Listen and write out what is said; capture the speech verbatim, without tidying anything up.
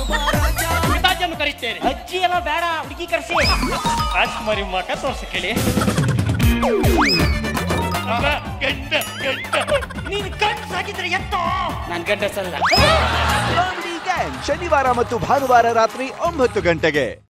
ಮಿತಾಜನ್ನು ಕರೀತೇನೆ. ಅಜ್ಜಿ ಎಲ್ಲ ಬೇಡ, ಹುಡುಗಿ ಕರ್ಸಿ. ರಾಜ್ಕುಮಾರಿ ಮಕ ತೋರ್ಸ ಕೇಳಿ. ಗಂಡ ಗಂಡ ನೀನು ಗಂಡು ಸಾಕಿದ್ರೆ ಎತ್ತೋ. ನನ್ ಗಂಡ ಸಲ್ಲ. ಶನಿವಾರ ಮತ್ತು ಭಾನುವಾರ ರಾತ್ರಿ ಒಂಬತ್ತು ಗಂಟೆಗೆ.